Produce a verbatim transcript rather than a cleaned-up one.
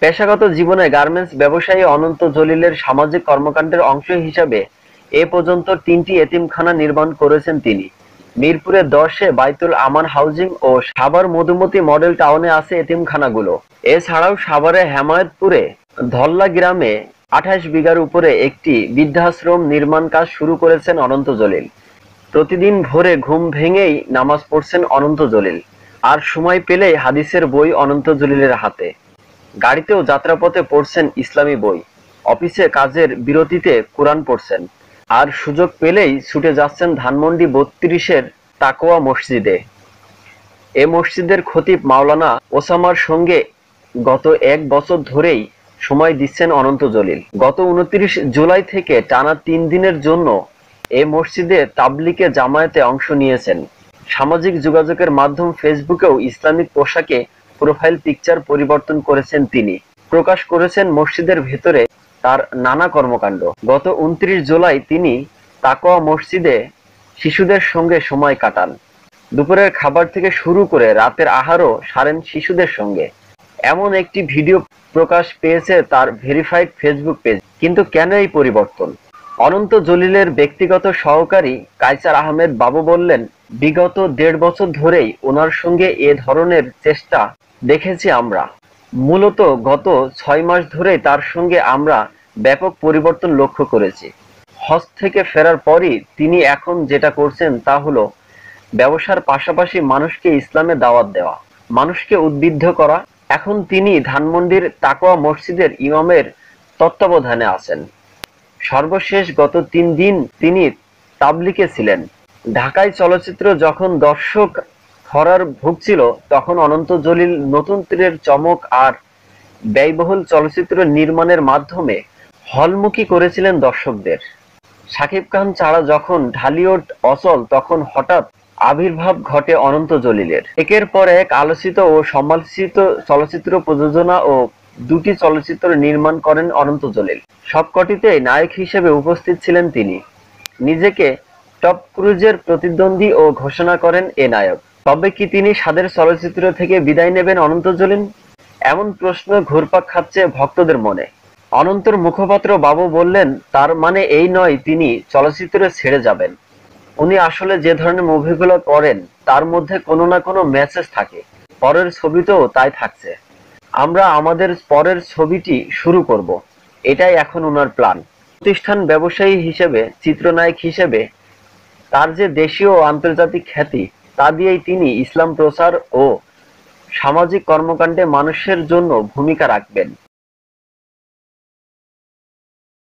পেশাগত জীবনে গার্মেন্টস ব্যবসায়ী অনন্ত জলিলের সামাজিক কর্মকাণ্ডের অংশ হিসাবে এ পর্যন্ত তিনটি এতিমখানা নির্মাণ করেছেন তিনি। মিরপুরের দশে বাইতুল আমান হাউজিং ও সাভার মধুমতি মডেল টাউনে আছে এতিমখানাগুলো। এছাড়াও সাভারে হেমায়েতপুরে ধল্লা গ্রামে আঠাশ বিঘার উপরে একটি বৃদ্ধাশ্রম নির্মাণ কাজ শুরু করেছেন অনন্ত জলিল। প্রতিদিন ভোরে ঘুম ভেঙেই নামাজ পড়ছেন অনন্ত জলিল, আর সময় পেলেই হাদিসের বই অনন্ত জলিলের হাতে। গাড়িতেও যাত্রাপথে পড়ছেন ইসলামী বই, অফিসে কাজের বিরতিতে কোরআন পড়ছেন, আর সুযোগ পেলেই ছুটে যাচ্ছেন ধানমন্ডি বত্রিশের তাকওয়া মসজিদে। এ মসজিদের খতিব মাওলানা ওসামার সঙ্গে গত এক বছর ধরেই সময় দিচ্ছেন অনন্ত জলিল। গত উনত্রিশ জুলাই থেকে টানা তিন দিনের জন্য এ মসজিদে তাবলিগে জামায়াতে অংশ নিয়েছেন। সামাজিক যোগাযোগের মাধ্যম ফেসবুকেও ইসলামিক পোশাকে প্রোফাইল পিকচার পরিবর্তন করেছেন তিনি। প্রকাশ করেছেন মসজিদের ভেতরে তার নানা কর্মকাণ্ড। গত উনত্রিশ জুলাই তিনি তাকওয়া মসজিদে শিশুদের সঙ্গে সময় কাটান। দুপুরের খাবার থেকে শুরু করে রাতের আহারও সারেন শিশুদের সঙ্গে। এমন একটি ভিডিও প্রকাশ পেয়েছে তার ভেরিফাইড ফেসবুক পেজ। কিন্তু কেন এই পরিবর্তন? অনন্ত জলিলের ব্যক্তিগত সহকারী কাইসার আহমেদ বাবু বললেন, বিগত দেড় বছর ধরেই ওনার সঙ্গে এ ধরনের চেষ্টা দেখেছি আমরা। মূলত গত ছয় মাস ধরেই তার সঙ্গে আমরা ব্যাপক পরিবর্তন লক্ষ্য করেছি। হজ থেকে ফেরার পরই তিনি এখন যেটা করছেন তা হলো ব্যবসার পাশাপাশি মানুষকে ইসলামে দাওয়াত দেওয়া, মানুষকে উদ্বুদ্ধ করা। এখন তিনি ধানমন্ডির তাকওয়া মসজিদের ইমামের তত্ত্বাবধানে আছেন। সর্বশেষ গত তিন দিন তিনি তাবলিগে ছিলেন। ঢাকায় চলচ্চিত্র যখন দর্শক খরার ভুগছিল, তখন অনন্ত জলিল নতুন তীরের চমক আর ব্যয়বহুল চলচ্চিত্র নির্মাণের মাধ্যমে হলমুখী করেছিলেন দর্শকদের। শাকিব খান ছাড়া যখন ঢালিউড অচল, তখন হঠাৎ আবির্ভাব ঘটে অনন্ত জলিলের। একের পর এক আলোচিত ও সমালোচিত চলচ্চিত্র প্রযোজনা ও দুটি চলচ্চিত্র নির্মাণ করেন অনন্ত জলিল। সবকটিতেই নায়ক হিসেবে উপস্থিত ছিলেন তিনি। নিজেকে টপ ক্রুজের প্রতিদ্বন্দ্বী ও ঘোষণা করেন এ নায়ক। তবে কি তিনি স্বাদের চলচ্চিত্র থেকে বিদায় নেবেন অনন্ত জলিল? এমন প্রশ্ন ঘুরপাক খাচ্ছে ভক্তদের মনে। অনন্তর মুখপাত্র বাবু বললেন, তার মানে এই নয় তিনি চলচ্চিত্র ছেড়ে যাবেন। উনি আসলে যে ধরনের মুভিগুলো করেন তার মধ্যে কোনো না কোনো মেসেজ থাকে। পরের ছবিতেও তাই থাকছে। আমরা আমাদের পরের ছবিটি শুরু করব, এটাই এখন ওনার প্ল্যান। প্রতিষ্ঠান ব্যবসায়ী হিসেবে, চিত্রনায়ক হিসেবে তার যে দেশীয় ও আন্তর্জাতিক খ্যাতি, তা দিয়েই তিনি ইসলাম প্রচার ও সামাজিক কর্মকাণ্ডে মানুষের জন্য ভূমিকা রাখবেন।